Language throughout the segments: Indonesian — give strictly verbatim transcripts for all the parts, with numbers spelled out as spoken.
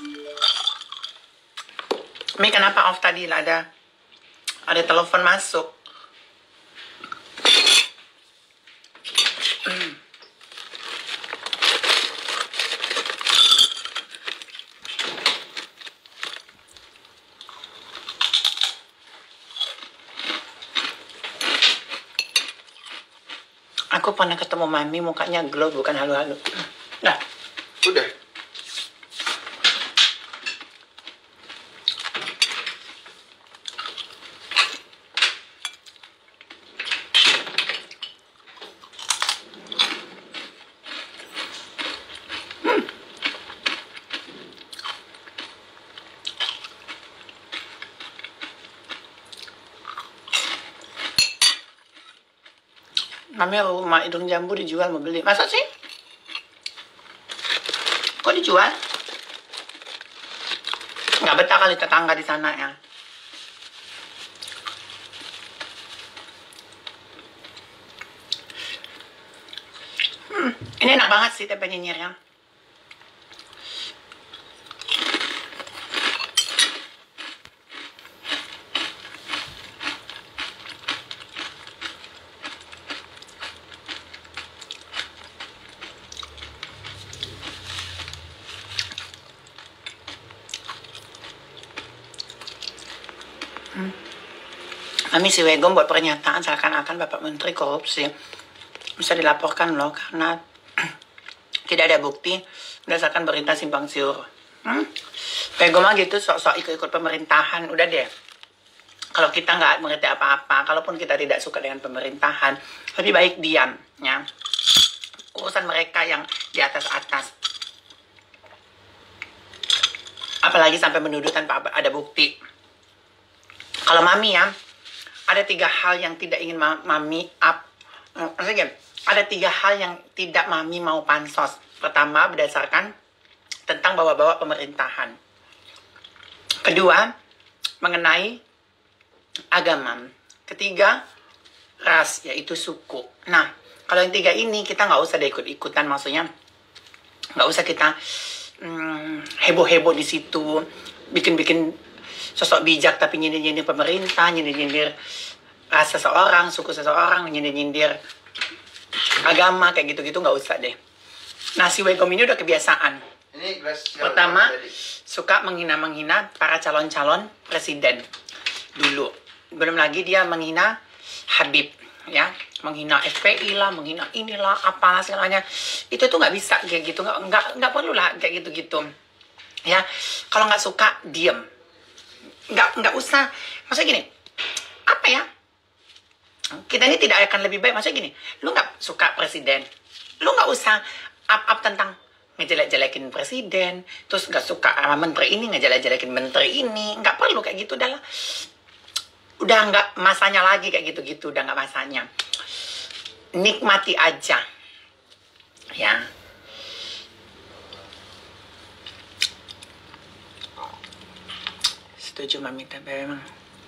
Mi, kenapa off tadi lah, ada ada telepon masuk. Hmm. Aku pernah ketemu Mami, mukanya glow, bukan halu-halu. Nah, udah. Hmm. Mami rumah hidung jambu dijual, mau beli. Masa sih? Kok dijual? Nggak betah kali tetangga di sana ya. Hmm, ini enak banget sih tempe nyinyirnya. Hmm. Mami si Wegom buat pernyataan seakan-akan Bapak Menteri korupsi. Bisa dilaporkan loh, karena tidak ada bukti berdasarkan berita simpang siur. Hmm? Wegom mah gitu, sok-sok ikut-ikut pemerintahan. Udah deh. Kalau kita nggak mengerti apa-apa, kalaupun kita tidak suka dengan pemerintahan, lebih baik diam. Ya. Urusan mereka yang di atas-atas. Apalagi sampai menuduh tanpa ada bukti. Kalau Mami ya, ada tiga hal yang tidak ingin ma Mami up. Maksudnya, ada tiga hal yang tidak Mami mau pansos. Pertama, berdasarkan tentang bawa-bawa pemerintahan. Kedua, mengenai agama. Ketiga, ras, yaitu suku. Nah, kalau yang tiga ini kita nggak usah ikut-ikutan, maksudnya nggak usah kita heboh-heboh hmm, di situ, bikin-bikin sosok bijak tapi nyindir-nyindir pemerintah, nyindir-nyindir ras seseorang, suku seseorang, nyindir-nyindir agama, kayak gitu-gitu nggak usah deh. Nah, si Wegom ini udah kebiasaan. Ini pertama, suka menghina-menghina para calon-calon presiden dulu. Belum lagi dia menghina Habib, ya, menghina F P I lah, menghina inilah, apalah segalanya. Itu tuh nggak bisa kayak gitu, nggak nggak nggak perlu lah kayak gitu-gitu. Ya, kalau nggak suka diem. Nggak nggak usah, maksudnya gini, apa ya, kita ini tidak akan lebih baik. Maksudnya gini, lu nggak suka presiden, lu nggak usah up-up tentang ngejelek-jelekin presiden, terus nggak suka sama menteri ini, ngejelek-jelekin menteri ini. Nggak perlu kayak gitu, udah lah, udah nggak masanya lagi kayak gitu-gitu, udah nggak masanya. Nikmati aja, ya. Setuju Mami, tapi emang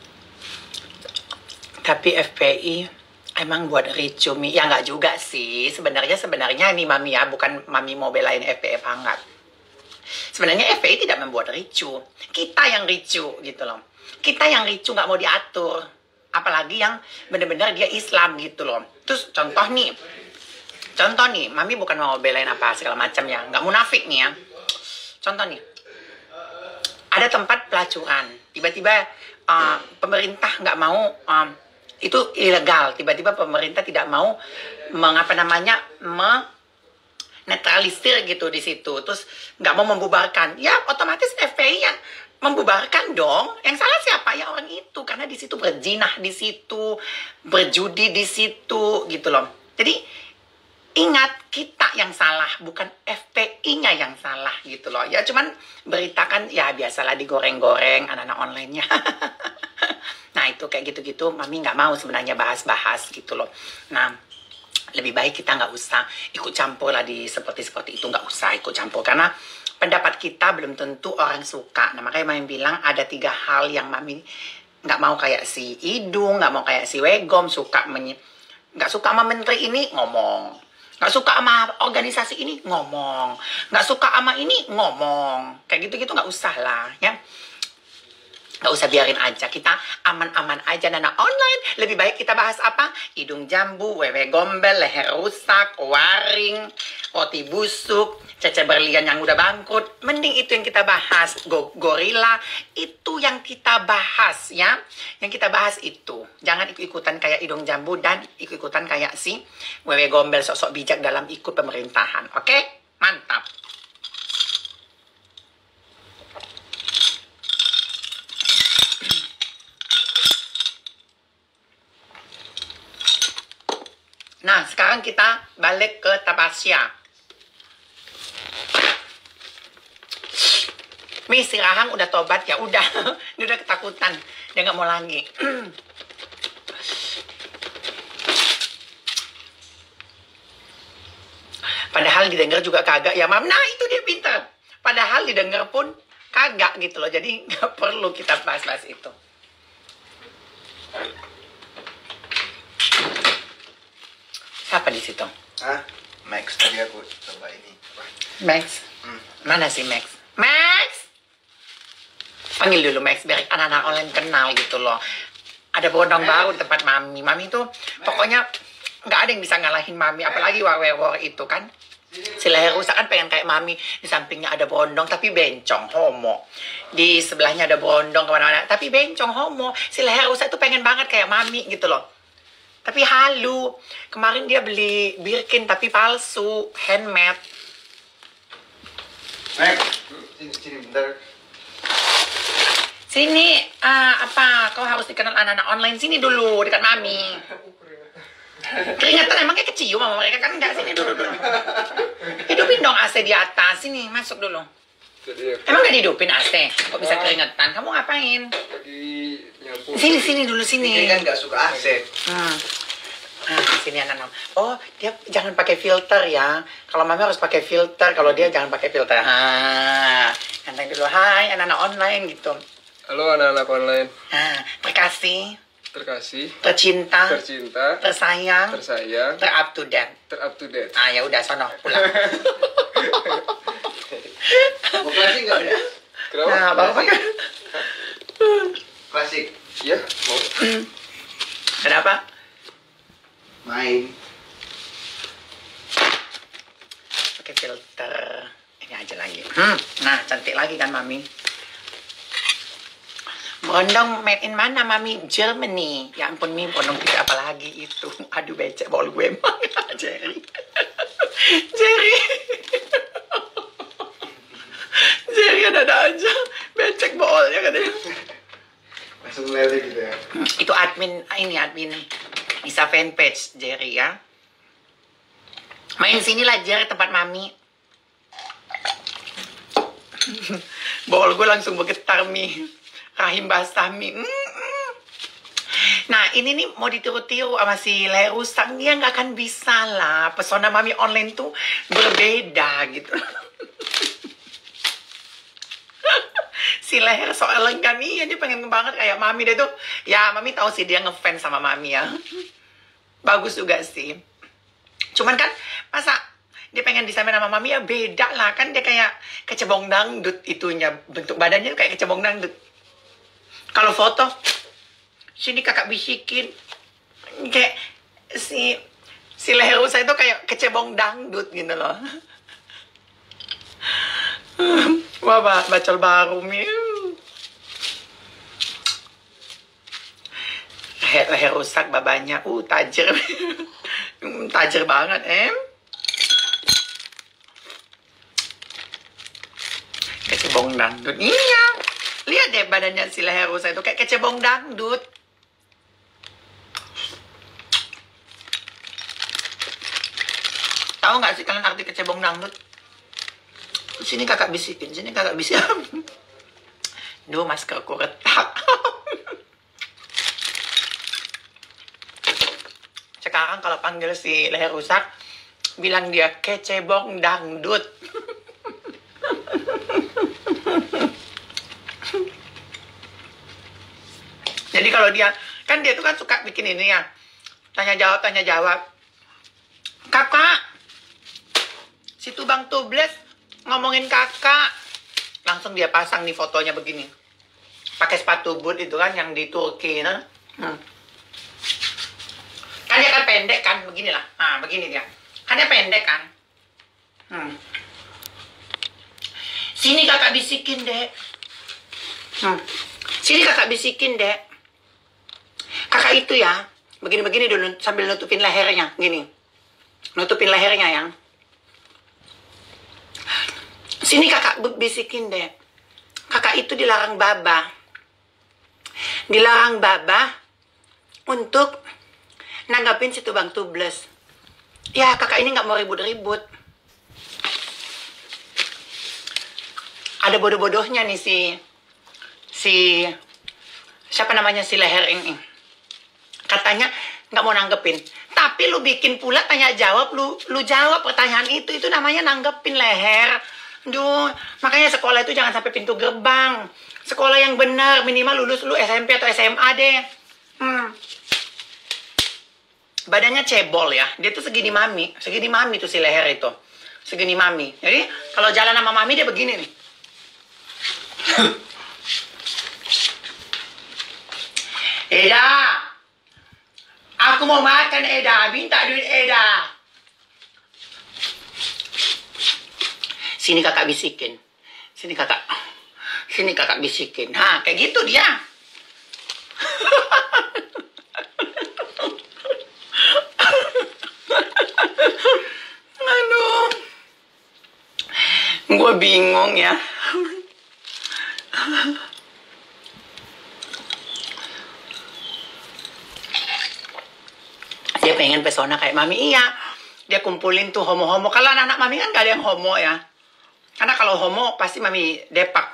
tapi F P I emang buat ricu, Mi. Ya nggak juga sih sebenarnya. Sebenarnya nih Mami ya, bukan Mami mau belain F P I apa enggak. Sebenarnya F P I tidak membuat ricu, kita yang ricu gitu loh. Kita yang ricu, nggak mau diatur, apalagi yang bener-bener dia Islam gitu loh. Terus contoh nih, contoh nih, Mami bukan mau belain apa segala macam ya, nggak munafik nih ya. Contoh nih, ada tempat pelacuran, tiba-tiba uh, pemerintah nggak mau, um, itu ilegal, tiba-tiba pemerintah tidak mau mengapa namanya menetralisir gitu di situ, terus nggak mau membubarkan, ya otomatis F P I yang membubarkan dong. Yang salah siapa? Ya orang itu, karena di situ berzinah, di situ berjudi, di situ gitu loh. Jadi ingat, kita yang salah, bukan F P I-nya yang salah gitu loh. Ya cuman beritakan, ya biasalah digoreng-goreng anak-anak online-nya. Nah itu kayak gitu-gitu Mami nggak mau sebenarnya bahas-bahas gitu loh. Nah lebih baik kita nggak usah ikut campur lah di seperti-seperti itu. Nggak usah ikut campur, karena pendapat kita belum tentu orang suka. Nah makanya Mami bilang ada tiga hal yang Mami nggak mau kayak si Idung, nggak mau kayak si Wegom, suka menye nggak suka sama menteri ini ngomong, Nggak suka sama organisasi ini, ngomong. Nggak suka sama ini, ngomong. Kayak gitu-gitu nggak usah lah, ya. Nggak usah, biarin aja. Kita aman-aman aja, Nana Online. Lebih baik kita bahas apa? Hidung jambu, wewe gombel, leher rusak, waring, roti busuk, cece berlian yang udah bangkrut. Mending itu yang kita bahas. Go gorila, itu yang kita bahas, ya. Yang kita bahas itu. Jangan ikut-ikutan kayak hidung jambu dan ikut-ikutan kayak si wewe gombel sok-sok bijak dalam ikut pemerintahan. Oke? Mantap. Nah, sekarang kita balik ke Tapasya. Mi, si Rahang udah tobat, ya udah. Dia udah ketakutan. Dia nggak mau lagi. Padahal didengar juga kagak, ya Mam. Nah, itu dia pintar. Padahal didengar pun kagak gitu loh. Jadi nggak perlu kita bahas-bahas itu. Apa di situ? Hah? Max, tadi aku coba ini. Max? Hmm. Mana sih Max? Max! Panggil dulu Max, biar anak-anak online kenal gitu loh. Ada bodong baru di tempat Mami. Mami tuh pokoknya nggak ada yang bisa ngalahin Mami. Apalagi war itu kan. Si leher rusak kan pengen kayak Mami. Di sampingnya ada bondong tapi bencong, homo. Di sebelahnya ada bondong kemana-mana tapi bencong, homo. Si leher rusak tuh pengen banget kayak Mami gitu loh. Tapi halu. Kemarin dia beli Birkin tapi palsu, handmade. Max, sini, sini bentar. Sini, ah, apa? Kau harus dikenal anak-anak online. Sini dulu, dekat Mami. Keringatan emangnya kecium sama mereka kan? Enggak, sini dulu dulu. Hidupin dong A C di atas. Sini, masuk dulu. Emang gak dihidupin A C? Kok bisa keringetan? Kamu ngapain? Lagi nyapu. Sini, sini dulu, sini. Ini kan nggak suka A C. Hmm. Ah, sini anak-anak. Oh, dia jangan pakai filter ya. Kalau Mami harus pakai filter, kalau dia jangan pakai filter. Ha. Ganteng dulu. Hai, anak-anak online gitu. Halo anak-anak online. Ah, terkasih, Terkasih, tercinta, tercinta, tersayang, tersayang, terup to date. terup to date. Ah, ya udah sono pulang. Mau klasik nggak udah? Kenapa? Nah, baru pakai. Klasik. Iya, mau. Kenapa? Main. Pakai filter. Ini aja lagi. Hmm. Nah, cantik lagi kan Mami. Bondong made in mana Mami? Germany. Ya ampun Mi, bondong kita apa lagi itu? Aduh becek bol gue emang. Jerry. Jerry. Jerry ada-ada aja. Becek bolnya katanya. Langsung lele gitu ya. Itu admin, ini admin Isa fanpage Jerry ya. Main sini lah Jerry, tempat Mami. Bol gue langsung bergetar Mi. Rahim basah Mi. Mm -mm. Nah ini nih mau ditiru-tiru sama si leher rusak. Dia nggak akan bisa lah. Pesona Mami online tuh berbeda gitu. Si leher so elegan. Iya dia pengen banget kayak Mami deh tuh. Ya Mami tahu sih dia ngefans sama Mami ya. Bagus juga sih. Cuman kan masa dia pengen disamain sama Mami ya beda lah. Kan dia kayak kecebong dangdut itunya. Bentuk badannya kayak kecebong dangdut. Kalau foto, sini kakak bisikin. Kayak si si leher rusak itu kayak kecebong dangdut gitu loh. Wah, bacol baru Mi. Leher, leher rusak babanya. Uh, tajir. Tajir banget, em. Kecebong dangdut. Iya. Lihat deh badannya si leher rusak itu kayak kecebong dangdut. Tahu nggak sih kalian arti kecebong dangdut? Sini kakak bisikin, sini kakak bisikin. Duh, maskerku retak. Sekarang kalau panggil si leher rusak, bilang dia kecebong dangdut. Jadi kalau dia, kan dia tuh kan suka bikin ini ya. Tanya jawab, tanya jawab. Kakak, Bang Tubles ngomongin kakak. Langsung dia pasang nih fotonya begini. Pakai sepatu boot itu kan yang di Turki. Nah. Hmm. Kan dia kan pendek kan. Beginilah. Nah begini dia. Kan dia pendek kan. Hmm. Sini kakak bisikin dek. Hmm. Sini kakak bisikin dek. Kakak itu ya. Begini-begini dulu sambil nutupin lehernya. Gini. Nutupin lehernya yang. Sini kakak bisikin deh. Kakak itu dilarang baba. Dilarang baba untuk nanggapin situ Bang Tubles. Ya kakak ini nggak mau ribut-ribut. Ada bodoh-bodohnya nih si si siapa namanya si leher ini. Katanya nggak mau nanggepin. Tapi lu bikin pula tanya jawab, lu lu jawab pertanyaan itu, itu namanya nanggepin leher. Duh, makanya sekolah itu jangan sampai pintu gerbang. Sekolah yang benar, minimal lulus lu S M P atau S M A deh. Hmm. Badannya cebol ya. Dia tuh segini mami, segini mami tuh si leher itu. Segini mami. Jadi kalau jalan sama mami dia begini nih. Eda, aku mau makan Eda, minta duit Eda. Sini kakak bisikin. Sini kakak. Sini kakak bisikin. Nah, kayak gitu dia. Aduh. Gue bingung ya. Dia pengen pesona kayak mami. Iya. Dia kumpulin tuh homo-homo. Kalau anak-anak mami kan gak ada yang homo ya. Karena kalau homo pasti mami depak.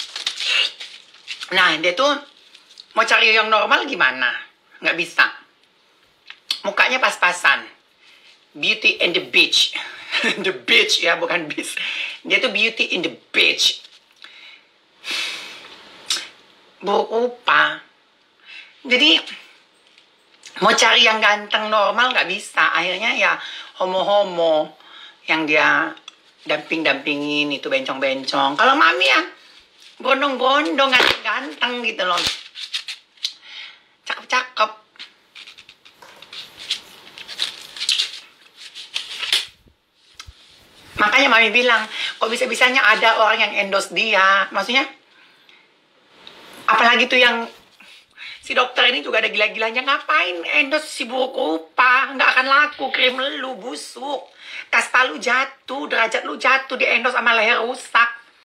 Nah dia tuh mau cari yang normal gimana? Nggak bisa. Mukanya pas-pasan. Beauty and the beach. The beach ya, bukan beach. Dia tuh beauty in the beach. Buruk rupa. Jadi mau cari yang ganteng normal nggak bisa. Akhirnya ya homo-homo yang dia damping-dampingin itu bencong-bencong. Kalau mami ya brondong-brondong, ganteng gitu loh. Cakep-cakep. Makanya mami bilang, kok bisa-bisanya ada orang yang endorse dia. Maksudnya, apalagi tuh yang si dokter ini juga ada gila-gilanya. Ngapain endorse si buruk rupa? Nggak akan laku, krim lu busuk. Kasta lu jatuh, derajat lu jatuh, di endorse sama leher rusak.